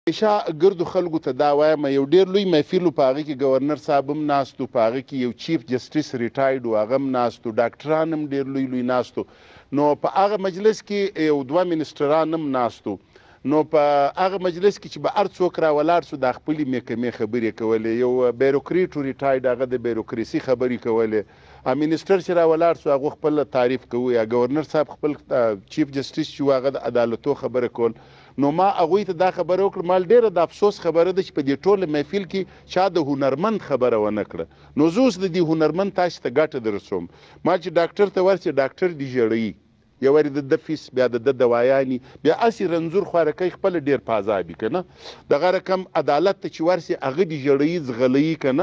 همیشه ګردو خلکو ته دا وایم یو ډېر لوی محفل و په هغه کې ګورنر صاحب هم ناست و په هغه کې یو چیف جسټس ریټایرډ و هغه هم ناست و ډاکټران هم ډېر لوی لوی ناست و نو په هغه مجلس کې یو دوه منسټران هم ناست و نو په هغه مجلس کې چې به هر څوک راولاړ سو د خپلې محکمې خبرې کولې یو بیروکریټ و ریټایرډ هغه د بیروکراسي خبرې کولې منسټر چې راولاړ سو هغه خپل تعریف کوي یا ګورنر صاحب خپل چیف جسټس چې و هغه د عدالتو خبره کول نو ما هغوی ته دا خبره وکړه ما ډېره د افسوس خبره ده چې په دې ټوله محفل کې چا د هنرمند خبره ونه کړه نو زه اوس د دې هنرمند تاسو ته ګټه در رسوم ما چې ډاکټر ته ورسې ډاکټر دې ژړوي یو وارې د ده فیس بیا د ده دوایانې بیا هسې رنځور خوارکۍ خپله ډېر پازابي که نه دغه رقم عدالت ته چې ورسې هغه دې ژړوي ځغلوي که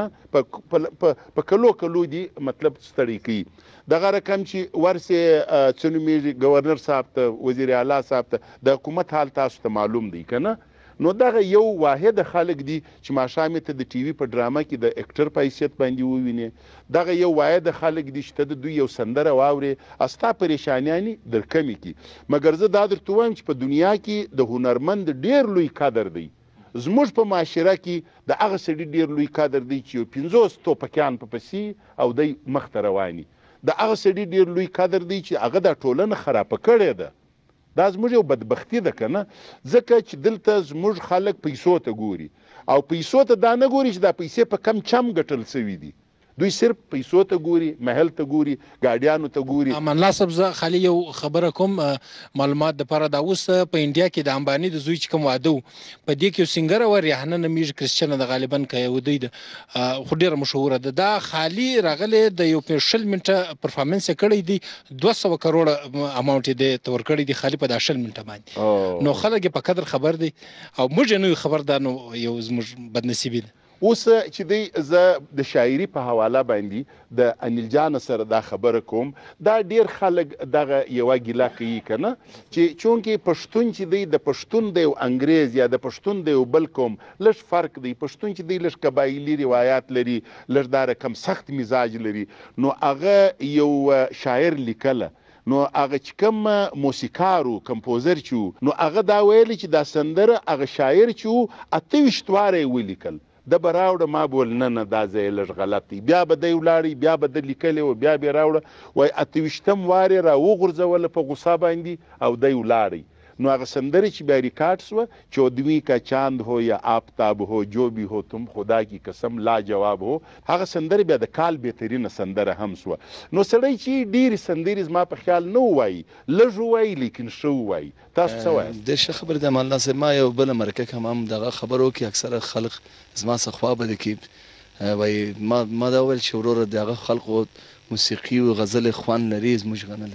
نه په کلو کلو دې مطلب ستړی کوي دغه رقم چې ورسې څه نومېږي ګورنر صاحب ته وزیر اعلی صاحب ته د حکومت حال تاسو ته معلوم دی که نه نو دغه یو واحد خلک دي چې ماښام ته د ټي وي په ډرامه کې د اکټر په حیثیت باندې ووینې دغه یو واحد خلک دي چې ته د دوی یو سندره واورې ستا پریشانیانې در کمې کړي مګر زه دا درته وایم چې په دنیا کې د هنرمند ډېر لوی قدر دی زموږ په معاشره کې د هغه سړي ډېر لوی قدر دی چې یو 50 توپکیان په پسې او دی مخته رواني د هغه سړي ډېر لوی قدر دی چې هغه دا ټولنه خرابه کړې ده دا زموږ یو بدبختي ده که نه ځکه چې دلته زموږ خلک پیسو ته ګوري او پیسو ته دا نه ګوري چې دا پیسې په کم چم ګټل سوي دي دوی صرف پیسو ته ګوري محل ته ګوري ګاډیانو ته ګوري امان الله صاحب زه خالي یو خبره کوم معلومات دپاره دا اوس په انډیا کې د امباني د زوی چې کوم واده و په دې کې یو سینګره وه ریحانه نومیږي کرسچنه ده غالبا که یو دوی ده خو ډېره مشهوره ده دا خالي راغلی د یو 20 منټه پرفارمنس یې کړی دی 200 کروړه اماونټ یې دی ته ورکړی دی خالي په دا 20 منټه باندې نو خلک یې په قدر خبر دی او موږ یې نه یو خبر دا نو یو زموږ بدنصیبي ده اوس چې دی زه د شاعري په حواله باندې د انیل جان سره دا خبره کوم دا ډېر خلک دغه یوه ګیله کوي که نه چې چونکې پښتون چې دی د پښتون د یو انګریز یا د پښتون د یو بل قوم لږ فرق دی پښتون چې دی لږ قبایلي روایات لري لږ دا رقم سخت مزاج لري نو هغه یو شاعر لیکله نو هغه چې کوم موسیقار و کمپوزر چې و نو هغه دا ویلي چې دا سندره هغه شاعر چې و 28 واره یې ولیکل د به راوړه ما به ول نه نه دا ځای لږ غلط دی بیا به دی ولاړی بیا به ده لیکلی و بیا به یې راوړه وایي 28 وارې را وغورځوله په غوسه باندې او دی ولاړی نو هغه سندرې چې بیا ریکارډ سوه چودوی کا چاند ہو یا آفتاب ہو جو بھی ہو تم خدا کی قسم لاجواب ہو هغه سندرې بیا د کال بهترینه سندره هم سوه نو سړی چې ډېرې سندرې زما په خیال نه ووایي لږ ووایي لیکن ښه ووایي تاسو څه وایاست د ښه خبرې د امان الله صاحب ما یو بله مرکه کې هم دغه خبرو کې اکثره خلق زما څخه خوا بده کې وایي ما دا وویل چې وروره د هغه خلقو موسیقي او غزل خوند لري زموږ غنه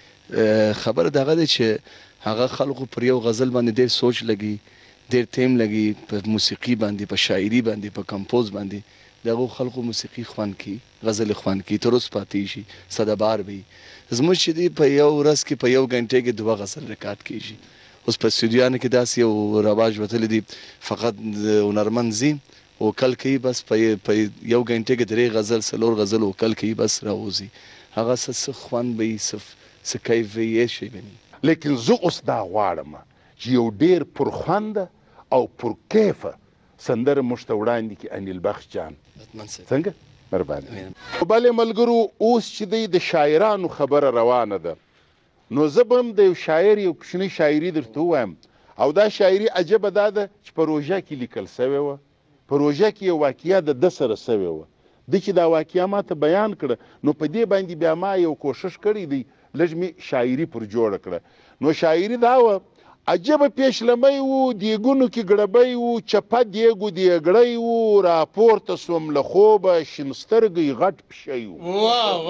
لري خبره دغه دی چې هغه خلقو پر یو غزل باندې ډېر سوچ لګي ډېر ټیم لګي په موسیقي باندې په شاعري باندې په کمپوز باندې دغه خلقو موسیقي خوند کی غزل خوند کی تر اوس پاتې شي صدبار وي زموږ چې دی په یو ورځ کې په یو غنټه کې 2 غزل ریکارډ کیږي اوس په استودیوانو کې داسې یو رواج وتلی دی فقط هنرمند ځي وکل کوي بس په یو غنټه کې 3 غزل 4 غزل وکل کوي بس راوځي هغه څه خوند به څه کیف وي شي بني لیکن زه اوس دا غواړم چې یو ډېر پرخونده او پرکیفه سندره موږ ته وړاندې کړي انیل بخش جان څنګه مهرباني بلې ملګرو اوس چې دی د شاعرانو خبره روانه ده نو زه به هم د یو شاعر یو کوچنۍ شاعري درته ووایم او دا شاعري عجبه دا ده چې په روژه کې لیکل سوې وه په روژه کې یو واقعه د ده سره سوې وه ده چې دا واقعه ما ته بیان کړه نو په دې باندې بیا ما یو کوشش کړی دی لږ مې شاعري پر جوړه کړه نو شاعري دا وه عجبه پیشلمی و دیګونو کې ګړبی و چپه دیګو دیګړی و راپورته سوم له خوبه شین سترګی غټ پشی و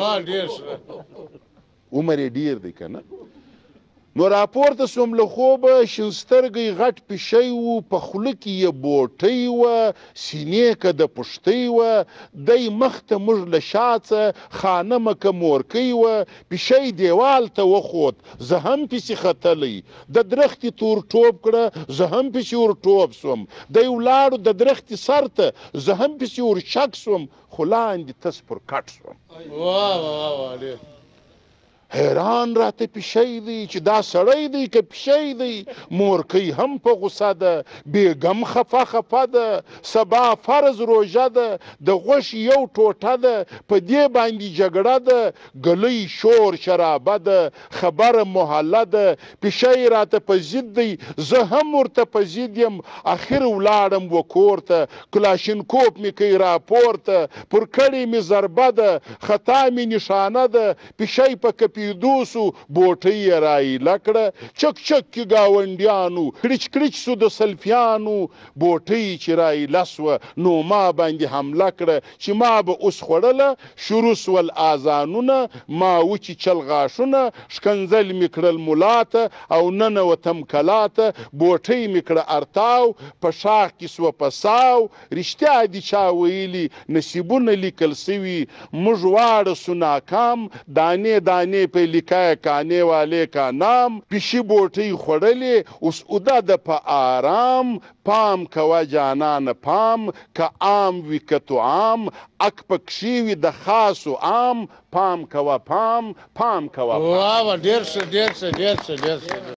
عمر یې ډېر دی که نه نو راپورته سوم له خوبه شین سترګی غټ پشی و په خوله کې یې بوټی وه سینې که د پشتۍ وه دی مخ ته موږ له شاڅه خانمه که مورکۍ وه پشی دیوال ته وخوت زه هم پسې ختلی د درختې تور ټوپ کړه زه هم پسې ور ټوپ سوم دی ولاړو د درختې سر ته زه هم پسې ور شک سوم خو لاندې تس پر کټ سوم حیران راته پیشی دی چې دا سړی دی که پیشی دی. مورکۍ هم په غوسه ده، بیګم خفه ده، سبا فرض روژه ده، د غوښ یو ټوټه ده، په دې باندې جګړه ده، ګلۍ شور شرابه ده، خبره محله ده. پیشی راته په ضد دی، زه هم ورته په ضد یم. اخر ولاړم و کور ته، کلاشینکوف مې کوي راپورته، پر کړې مې ضربه ده، خطا مې نشانه ده. پیشی په کپیدو سو، بوټۍ یې رایله کړه، چک چک کې ګاونډیانو، کړچ کړچ سو د سلفیانو. بوټۍ چې رایله سوه نو ما باندې حمله کړه، چې ما به اوس خوړله. شروع سول آذانونه، ما وچیچل غاښونه، ښکنځل مې کړل ملا ته او ننوتم کلا ته. بوټۍ مې کړه ارتاو، په شاخ کې سوه پساو. رښتیا دي چا ویلي نصیبونه لیکل سوي، موږ واړه سو ناکام. دانې دانې په لیکای کانې والے کا نام. پیشي بوټۍ خوړلې اوس اوده ده په آرام. پام کوه جانانه پام، که عام وي که تو عام، اک پکښې وي د خاصو عام. پام کوه پام کوه. واه ډېر ښه ډېر ښه ډېر ښه ډېر ښه.